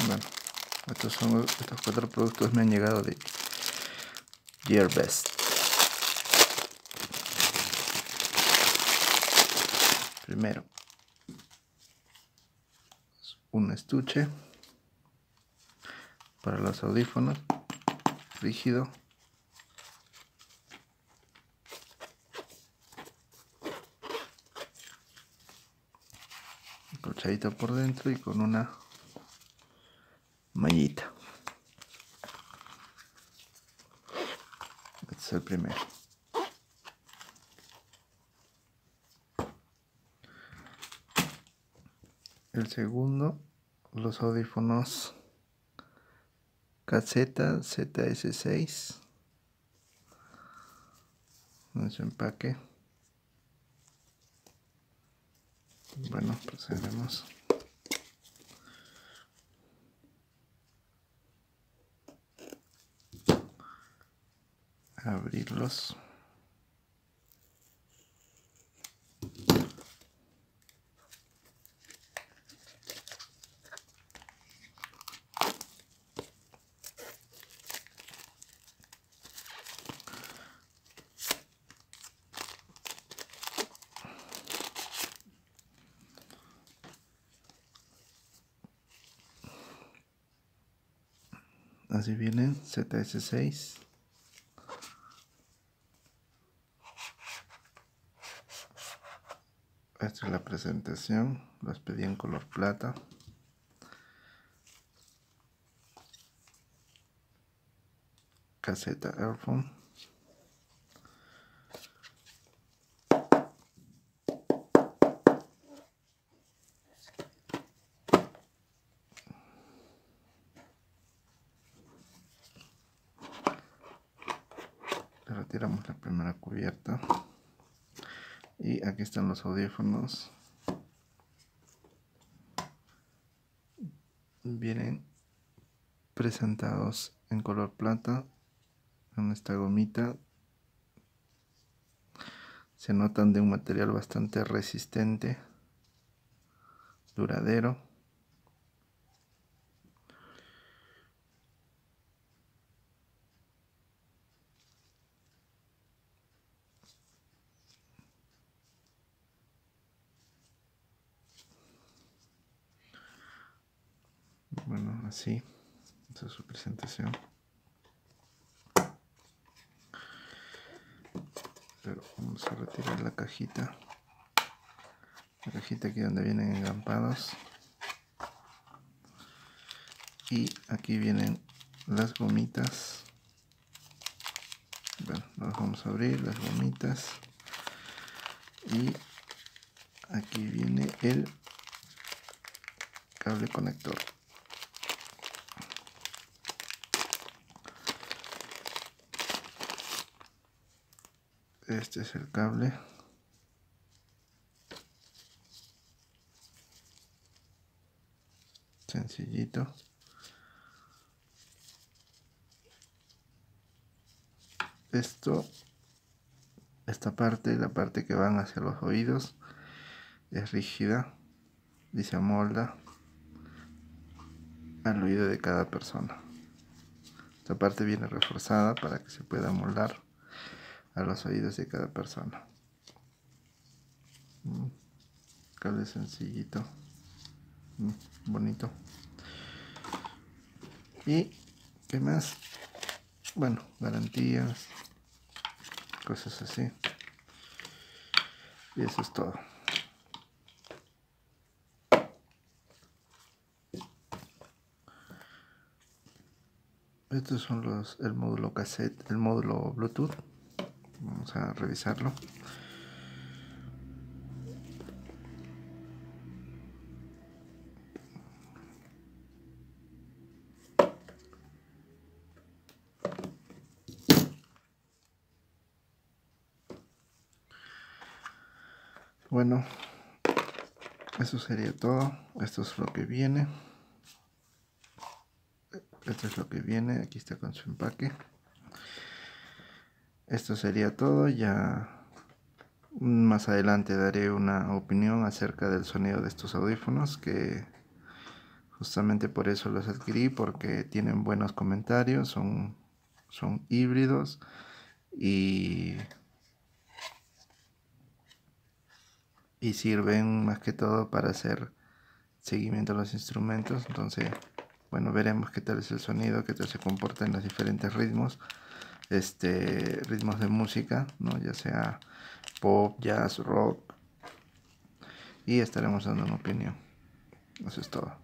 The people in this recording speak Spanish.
Bueno, estos 4 productos me han llegado de Gearbest. Primero, un estuche para los audífonos rígido. Colchadito por dentro y con una mallita. Este es el primero. El segundo, los audífonos Caseta ZS6 en su empaque. Bueno, procedemos a abrirlos. Así vienen, ZS6. Esta es la presentación. Los pedí en color plata. Caseta Airphone. Le retiramos la primera cubierta. Y aquí están los audífonos. Vienen presentados en color plata. En esta gomita. Se notan de un material bastante resistente, duradero. Bueno, así. Esta es su presentación. Pero vamos a retirar la cajita. La cajita aquí donde vienen engampados. Y aquí vienen las gomitas. Bueno, las vamos a abrir, las gomitas. Y aquí viene el cable conector. Este es el cable. Sencillito. Esta parte, la parte que van hacia los oídos, es rígida y se amolda al oído de cada persona. Esta parte viene reforzada para que se pueda amoldar a los oídos de cada persona. Cable sencillito, bonito. Y ¿qué más? Bueno, garantías, cosas así. Y eso es todo. Estos son el módulo cassette, el módulo Bluetooth. Vamos a revisarlo. Bueno, eso sería todo. Esto es lo que viene. Esto es lo que viene. Aquí está con su empaque. Esto sería todo. Ya más adelante daré una opinión acerca del sonido de estos audífonos, que Justamente por eso los adquirí, porque tienen buenos comentarios, son híbridos y sirven más que todo para hacer seguimiento a los instrumentos. Entonces, bueno, veremos qué tal es el sonido, qué tal se comporta en los diferentes ritmos, ritmos de música, ¿no? Ya sea pop, jazz, rock, y estaremos dando una opinión. Eso es todo.